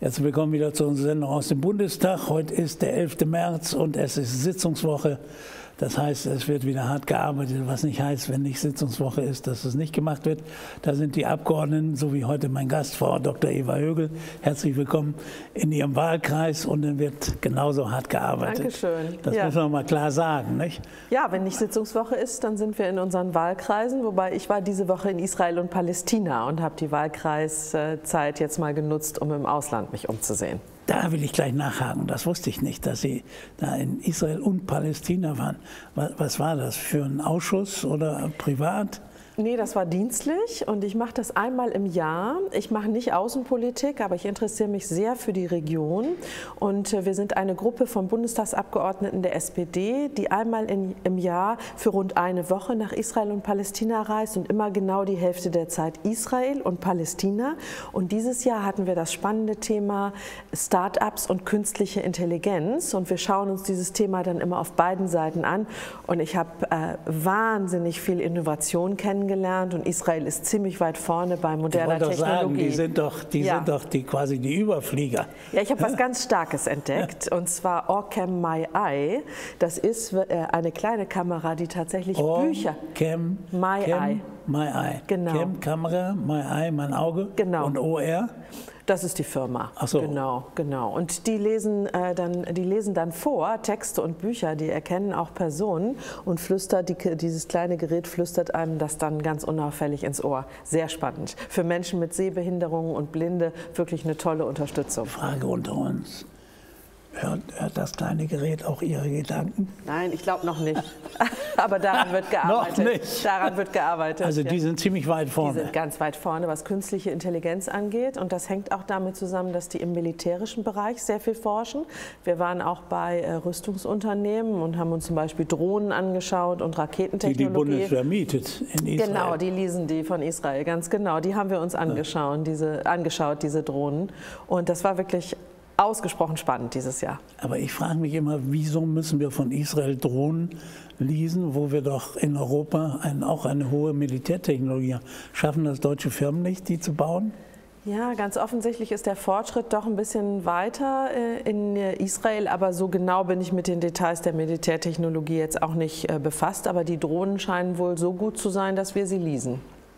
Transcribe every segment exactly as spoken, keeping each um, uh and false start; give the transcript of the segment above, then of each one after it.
Herzlich willkommen wieder zu unserer Sendung aus dem Bundestag. Heute ist der elfte März und es ist Sitzungswoche. Das heißt, es wird wieder hart gearbeitet, was nicht heißt, wenn nicht Sitzungswoche ist, dass es nicht gemacht wird. Da sind die Abgeordneten, so wie heute mein Gast, Frau Doktor Eva Högel. Herzlich willkommen in Ihrem Wahlkreis und dann wird genauso hart gearbeitet. Dankeschön. Das ja. muss man mal klar sagen, nicht? Ja, wenn nicht Sitzungswoche ist, dann sind wir in unseren Wahlkreisen. Wobei ich war diese Woche in Israel und Palästina und habe die Wahlkreiszeit jetzt mal genutzt, um im Ausland mich umzusehen. Da will ich gleich nachhaken. Das wusste ich nicht, dass Sie da in Israel und Palästina waren. Was war das für ein Ausschuss oder privat? Nee, das war dienstlich und ich mache das einmal im Jahr. Ich mache nicht Außenpolitik, aber ich interessiere mich sehr für die Region. Und wir sind eine Gruppe von Bundestagsabgeordneten der S P D, die einmal in, im Jahr für rund eine Woche nach Israel und Palästina reist und immer genau die Hälfte der Zeit Israel und Palästina. Und dieses Jahr hatten wir das spannende Thema Start-ups und künstliche Intelligenz. Und wir schauen uns dieses Thema dann immer auf beiden Seiten an. Und ich habe äh, wahnsinnig viel Innovation kennengelernt. Gelernt und Israel ist ziemlich weit vorne bei moderner ich Technologie. Sagen, die sind doch, die ja. sind doch die, quasi die Überflieger. Ja, ich habe was ganz Starkes entdeckt und zwar Orcam My Eye. Das ist äh, eine kleine Kamera, die tatsächlich Or Bücher. Cam My Cam, Eye. My Eye. Genau. Cam Kamera, My Eye, mein Auge. Genau. Und O R. Das ist die Firma. Ach so. Genau, genau. Und die lesen, äh, dann, die lesen dann vor, Texte und Bücher, die erkennen auch Personen und flüstert, die, dieses kleine Gerät flüstert einem das dann ganz unauffällig ins Ohr. Sehr spannend. Für Menschen mit Sehbehinderungen und Blinde wirklich eine tolle Unterstützung. Frage unter uns. Hört, hört das kleine Gerät auch Ihre Gedanken? Nein, ich glaube noch nicht. Aber daran wird gearbeitet. Noch nicht. Daran wird gearbeitet. Also die ja. sind ziemlich weit vorne. Die sind ganz weit vorne, was künstliche Intelligenz angeht. Und das hängt auch damit zusammen, dass die im militärischen Bereich sehr viel forschen. Wir waren auch bei äh, Rüstungsunternehmen und haben uns zum Beispiel Drohnen angeschaut und Raketentechnologie. Die die Bundeswehr mietet in Israel. Genau, die leasen die von Israel, ganz genau. Die haben wir uns angeschaut, ja. diese, angeschaut, diese Drohnen. Und das war wirklich ausgesprochen spannend dieses Jahr. Aber ich frage mich immer, wieso müssen wir von Israel Drohnen leasen, wo wir doch in Europa ein, auch eine hohe Militärtechnologie haben? Schaffen das deutsche Firmen nicht, die zu bauen? Ja, ganz offensichtlich ist der Fortschritt doch ein bisschen weiter in Israel, aber so genau bin ich mit den Details der Militärtechnologie jetzt auch nicht befasst. Aber die Drohnen scheinen wohl so gut zu sein, dass wir sie leasen.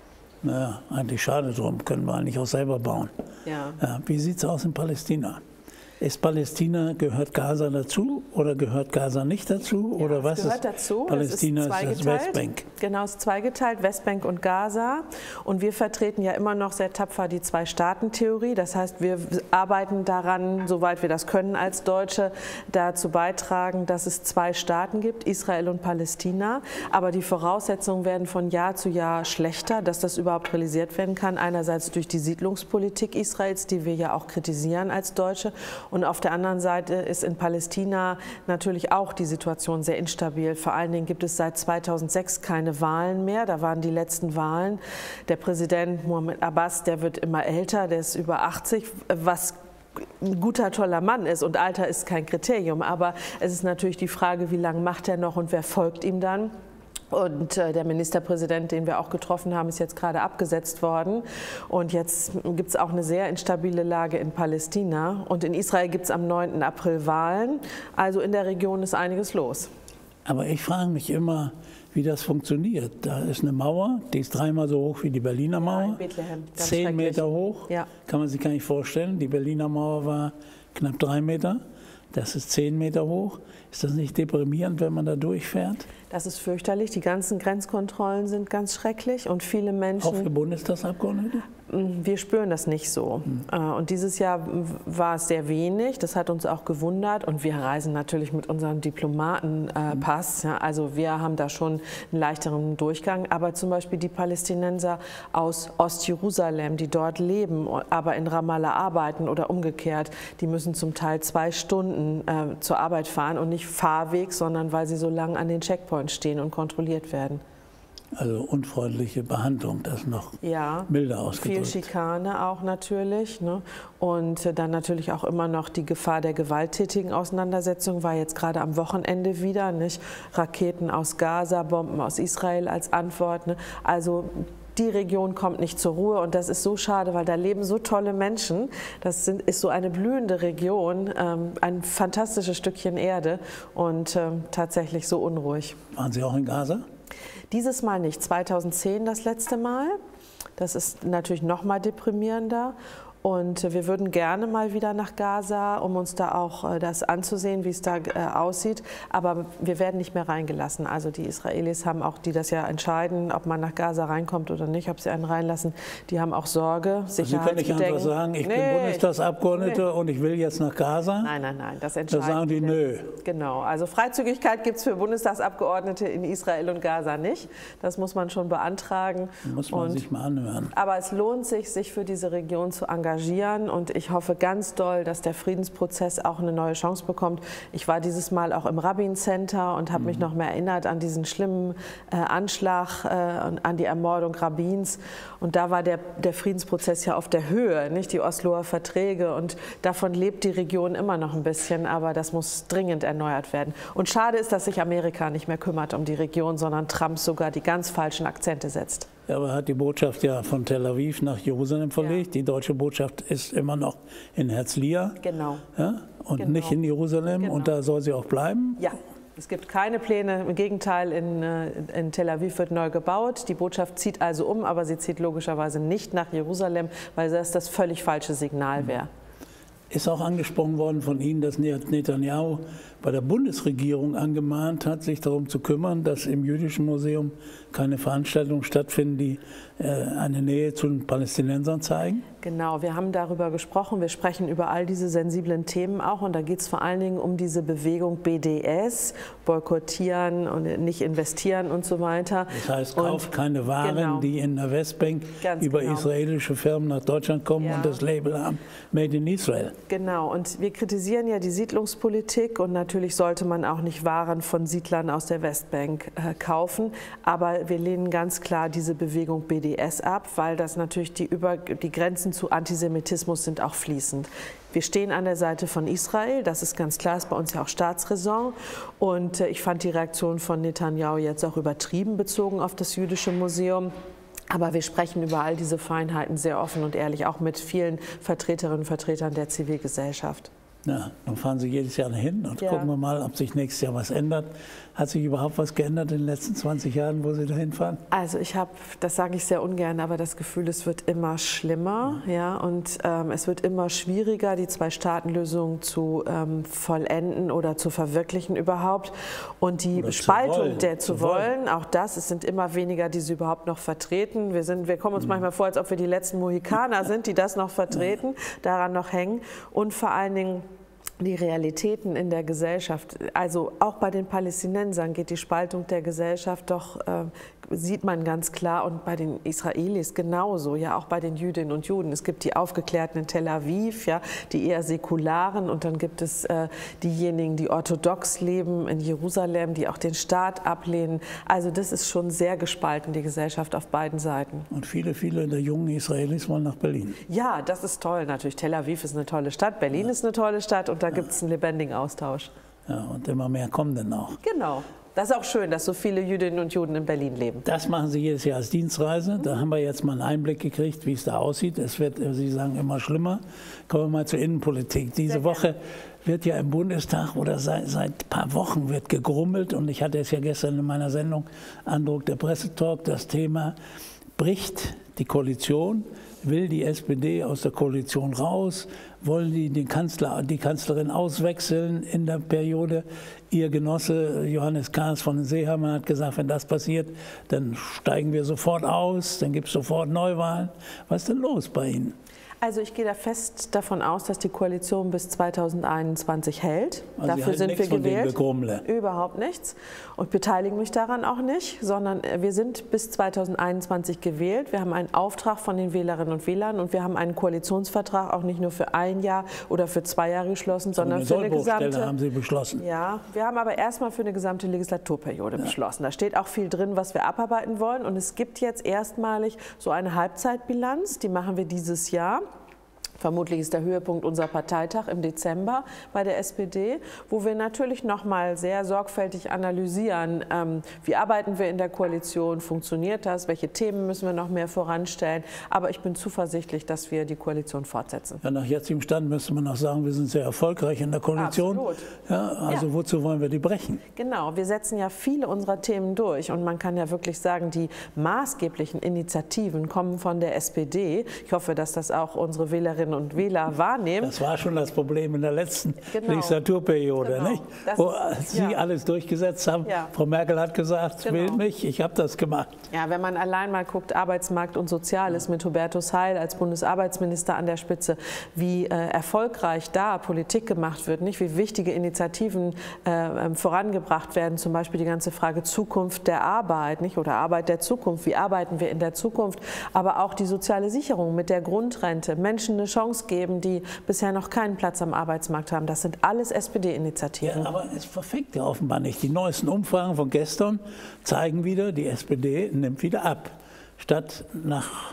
Naja, eigentlich schade drum, können wir eigentlich auch selber bauen. Ja. Ja, wie sieht es aus in Palästina? Ist Palästina, gehört Gaza dazu oder gehört Gaza nicht dazu? Ja, oder was es gehört ist dazu. Palästina es ist, ist das Westbank. Genau, es ist zweigeteilt, Westbank und Gaza. Und wir vertreten ja immer noch sehr tapfer die Zwei-Staaten-Theorie. Das heißt, wir arbeiten daran, soweit wir das können als Deutsche, dazu beitragen, dass es zwei Staaten gibt, Israel und Palästina. Aber die Voraussetzungen werden von Jahr zu Jahr schlechter, dass das überhaupt realisiert werden kann. Einerseits durch die Siedlungspolitik Israels, die wir ja auch kritisieren als Deutsche. Und auf der anderen Seite ist in Palästina natürlich auch die Situation sehr instabil. Vor allen Dingen gibt es seit zweitausendsechs keine Wahlen mehr. Da waren die letzten Wahlen. Der Präsident Mohammed Abbas, der wird immer älter, der ist über achtzig, was ein guter, toller Mann ist. Und Alter ist kein Kriterium. Aber es ist natürlich die Frage, wie lange macht er noch und wer folgt ihm dann? Und äh, der Ministerpräsident, den wir auch getroffen haben, ist jetzt gerade abgesetzt worden. Und jetzt gibt es auch eine sehr instabile Lage in Palästina. Und in Israel gibt es am neunten April Wahlen. Also in der Region ist einiges los. Aber ich frage mich immer, wie das funktioniert. Da ist eine Mauer, die ist dreimal so hoch wie die Berliner Mauer. Ja, in Bethlehem. Ganz Zehn Meter hoch. Ja. Kann man sich gar nicht vorstellen. Die Berliner Mauer war knapp drei Meter. Das ist zehn Meter hoch. Ist das nicht deprimierend, wenn man da durchfährt? Das ist fürchterlich. Die ganzen Grenzkontrollen sind ganz schrecklich und viele Menschen. Auch für Bundestagsabgeordnete? Wir spüren das nicht so. Mhm. Und dieses Jahr war es sehr wenig. Das hat uns auch gewundert. Und wir reisen natürlich mit unserem Diplomatenpass. Mhm. Also wir haben da schon einen leichteren Durchgang. Aber zum Beispiel die Palästinenser aus Ostjerusalem, die dort leben, aber in Ramallah arbeiten oder umgekehrt, die müssen zum Teil zwei Stunden äh, zur Arbeit fahren und nicht Fahrweg, sondern weil sie so lange an den Checkpoints stehen und kontrolliert werden. Also unfreundliche Behandlung, das noch ja, milder ausgedrückt. Viel Schikane auch natürlich. Ne? Und dann natürlich auch immer noch die Gefahr der gewalttätigen Auseinandersetzung war jetzt gerade am Wochenende wieder. Nicht? Raketen aus Gaza, Bomben aus Israel als Antwort. Ne? Also die Region kommt nicht zur Ruhe und das ist so schade, weil da leben so tolle Menschen. Das sind, ist so eine blühende Region, ähm, ein fantastisches Stückchen Erde und ähm, tatsächlich so unruhig. Waren Sie auch in Gaza? Dieses Mal nicht, zweitausendzehn das letzte Mal. Das ist natürlich noch mal deprimierender. Und wir würden gerne mal wieder nach Gaza, um uns da auch äh, das anzusehen, wie es da äh, aussieht. Aber wir werden nicht mehr reingelassen. Also die Israelis haben auch, die das ja entscheiden, ob man nach Gaza reinkommt oder nicht, ob sie einen reinlassen, die haben auch Sorge, Sicherheitsbedenken. Sie können nicht einfach sagen, ich nee, bin Bundestagsabgeordnete nee. und ich will jetzt nach Gaza? Nein, nein, nein, das entscheiden. Da sagen die, nö. Genau, also Freizügigkeit gibt es für Bundestagsabgeordnete in Israel und Gaza nicht. Das muss man schon beantragen. Muss man und, sich mal anhören. Aber es lohnt sich, sich für diese Region zu engagieren. Und ich hoffe ganz doll, dass der Friedensprozess auch eine neue Chance bekommt. Ich war dieses Mal auch im Rabin Center und habe mhm. mich noch mehr erinnert an diesen schlimmen äh, Anschlag, äh, an die Ermordung Rabins. Und da war der, der Friedensprozess ja auf der Höhe, nicht die Osloer Verträge. Und davon lebt die Region immer noch ein bisschen, aber das muss dringend erneuert werden. Und schade ist, dass sich Amerika nicht mehr kümmert um die Region, sondern Trump sogar die ganz falschen Akzente setzt. Ja, aber hat die Botschaft ja von Tel Aviv nach Jerusalem verlegt. Ja. Die deutsche Botschaft ist immer noch in Herzliya. Genau. Ja, und genau. nicht in Jerusalem. Genau. Und da soll sie auch bleiben. Ja. Es gibt keine Pläne, im Gegenteil, in, in Tel Aviv wird neu gebaut. Die Botschaft zieht also um, aber sie zieht logischerweise nicht nach Jerusalem, weil das das völlig falsche Signal wäre. Ist auch angesprochen worden von Ihnen, dass Netanyahu bei der Bundesregierung angemahnt hat, sich darum zu kümmern, dass im Jüdischen Museum keine Veranstaltungen stattfinden, die äh, eine Nähe zu den Palästinensern zeigen? Genau, wir haben darüber gesprochen. Wir sprechen über all diese sensiblen Themen auch. Und da geht es vor allen Dingen um diese Bewegung B D S, boykottieren und nicht investieren und so weiter. Das heißt, kauft und, keine Waren, genau. die in der Westbank Ganz über genau. israelische Firmen nach Deutschland kommen ja. und das Label haben, Made in Israel. Genau, und wir kritisieren ja die Siedlungspolitik und natürlich sollte man auch nicht Waren von Siedlern aus der Westbank äh, kaufen. Aber wir lehnen ganz klar diese Bewegung B D S ab, weil das natürlich die, über, die Grenzen zu Antisemitismus sind auch fließend. Wir stehen an der Seite von Israel, das ist ganz klar, ist bei uns ja auch Staatsräson. Und äh, ich fand die Reaktion von Netanyahu jetzt auch übertrieben bezogen auf das Jüdische Museum. Aber wir sprechen über all diese Feinheiten sehr offen und ehrlich, auch mit vielen Vertreterinnen und Vertretern der Zivilgesellschaft. Ja, dann fahren Sie jedes Jahr hin und ja. gucken wir mal, ob sich nächstes Jahr was ändert. Hat sich überhaupt was geändert in den letzten zwanzig Jahren, wo Sie da hinfahren? Also ich habe, das sage ich sehr ungern, aber das Gefühl, es wird immer schlimmer, ja, ja und ähm, es wird immer schwieriger, die Zwei-Staaten-Lösung zu ähm, vollenden oder zu verwirklichen überhaupt. Und die oder Spaltung zu wollen. der zu, zu wollen, wollen, auch das, es sind immer weniger, die sie überhaupt noch vertreten. Wir, sind, wir kommen uns mhm. manchmal vor, als ob wir die letzten Mohikaner sind, die das noch vertreten, ja. daran noch hängen. Und vor allen Dingen die Realitäten in der Gesellschaft, also auch bei den Palästinensern geht die Spaltung der Gesellschaft doch, äh, sieht man ganz klar, und bei den Israelis genauso, ja auch bei den Jüdinnen und Juden. Es gibt die Aufgeklärten in Tel Aviv, ja, die eher Säkularen, und dann gibt es äh, diejenigen, die orthodox leben in Jerusalem, die auch den Staat ablehnen. Also das ist schon sehr gespalten, die Gesellschaft auf beiden Seiten. Und viele, viele der jungen Israelis wollen nach Berlin. Ja, das ist toll natürlich. Tel Aviv ist eine tolle Stadt, Berlin ja. ist eine tolle Stadt, und da gibt es einen lebendigen Austausch. Ja, und immer mehr kommen dann auch. Genau. Das ist auch schön, dass so viele Jüdinnen und Juden in Berlin leben. Das machen Sie jedes Jahr als Dienstreise. Da haben wir jetzt mal einen Einblick gekriegt, wie es da aussieht. Es wird, Sie sagen, immer schlimmer. Kommen wir mal zur Innenpolitik. Diese Woche wird ja im Bundestag oder seit, seit ein paar Wochen wird gegrummelt. Und ich hatte es ja gestern in meiner Sendung Andruck der Pressetalk, das Thema: Bricht die Koalition? Will die S P D aus der Koalition raus? Wollen die den Kanzler, die Kanzlerin auswechseln in der Periode? Ihr Genosse Johannes Kahrs von den Seeheimern hat gesagt, wenn das passiert, dann steigen wir sofort aus, dann gibt es sofort Neuwahlen. Was ist denn los bei Ihnen? Also ich gehe da fest davon aus, dass die Koalition bis zweitausendeinundzwanzig hält. Also Dafür sind wir gewählt. Überhaupt nichts. Und beteiligen mich daran auch nicht, sondern wir sind bis zweitausendeinundzwanzig gewählt. Wir haben einen Auftrag von den Wählerinnen und Wählern, und wir haben einen Koalitionsvertrag auch nicht nur für ein Jahr oder für zwei Jahre geschlossen, sondern für eine gesamte. Haben Sie beschlossen. Ja, wir haben aber erstmal für eine gesamte Legislaturperiode ja. beschlossen. Da steht auch viel drin, was wir abarbeiten wollen. Und es gibt jetzt erstmalig so eine Halbzeitbilanz, die machen wir dieses Jahr. Vermutlich ist der Höhepunkt unser Parteitag im Dezember bei der S P D, wo wir natürlich noch mal sehr sorgfältig analysieren, ähm, wie arbeiten wir in der Koalition, funktioniert das, welche Themen müssen wir noch mehr voranstellen. Aber ich bin zuversichtlich, dass wir die Koalition fortsetzen. Ja, nach jetzigem Stand müsste man noch sagen, wir sind sehr erfolgreich in der Koalition. Absolut. Ja, also ja. Wozu wollen wir die brechen? Genau, wir setzen ja viele unserer Themen durch und man kann ja wirklich sagen, die maßgeblichen Initiativen kommen von der S P D. Ich hoffe, dass das auch unsere Wählerinnen und Wähler wahrnehmen. Das war schon das Problem in der letzten genau. Legislaturperiode, genau. nicht? Das wo ist, Sie ja. alles durchgesetzt haben. Ja. Frau Merkel hat gesagt, genau. wählt mich, ich habe das gemacht. Ja, wenn man allein mal guckt, Arbeitsmarkt und Soziales ja. mit Hubertus Heil als Bundesarbeitsminister an der Spitze, wie äh, erfolgreich da Politik gemacht wird, nicht? Wie wichtige Initiativen äh, vorangebracht werden, zum Beispiel die ganze Frage Zukunft der Arbeit, nicht? Oder Arbeit der Zukunft, wie arbeiten wir in der Zukunft, aber auch die soziale Sicherung mit der Grundrente, Menschen eine Chance geben, die bisher noch keinen Platz am Arbeitsmarkt haben. Das sind alles S P D-Initiativen. Ja, aber es verfängt ja offenbar nicht. Die neuesten Umfragen von gestern zeigen wieder, die S P D nimmt wieder ab. Statt nach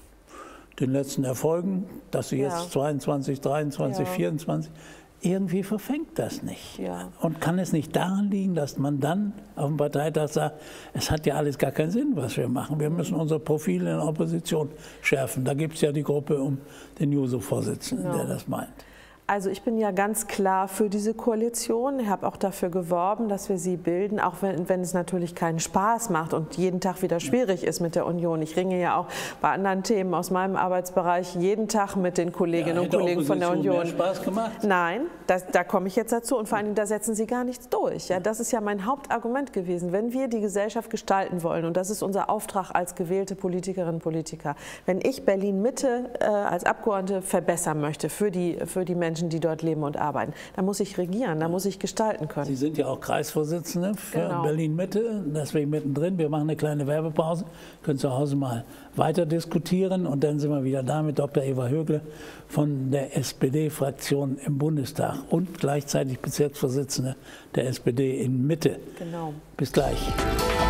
den letzten Erfolgen, dass sie jetzt ja. zweiundzwanzig, dreiundzwanzig, ja. vierundzwanzig, irgendwie verfängt das nicht. Ja. Und kann es nicht daran liegen, dass man dann auf dem Parteitag sagt, es hat ja alles gar keinen Sinn, was wir machen. Wir müssen unser Profil in der Opposition schärfen. Da gibt es ja die Gruppe um den Juso-Vorsitzenden, genau. der das meint. Also ich bin ja ganz klar für diese Koalition. Ich habe auch dafür geworben, dass wir sie bilden, auch wenn, wenn es natürlich keinen Spaß macht und jeden Tag wieder schwierig ist mit der Union. Ich ringe ja auch bei anderen Themen aus meinem Arbeitsbereich jeden Tag mit den Kolleginnen ja, und Kollegen von der Union. Mehr Spaß gemacht? Nein, das, da komme ich jetzt dazu und vor allen Dingen, da setzen sie gar nichts durch. Ja, das ist ja mein Hauptargument gewesen. Wenn wir die Gesellschaft gestalten wollen, und das ist unser Auftrag als gewählte Politikerinnen und Politiker, wenn ich Berlin-Mitte äh, als Abgeordnete verbessern möchte für die, für die Menschen, die dort leben und arbeiten. Da muss ich regieren, da muss ich gestalten können. Sie sind ja auch Kreisvorsitzende für genau. Berlin-Mitte, deswegen mittendrin. Wir machen eine kleine Werbepause, können zu Hause mal weiter diskutieren und dann sind wir wieder da mit Doktor Eva Högle von der S P D-Fraktion im Bundestag und gleichzeitig Bezirksvorsitzende der S P D in Mitte. Genau. Bis gleich.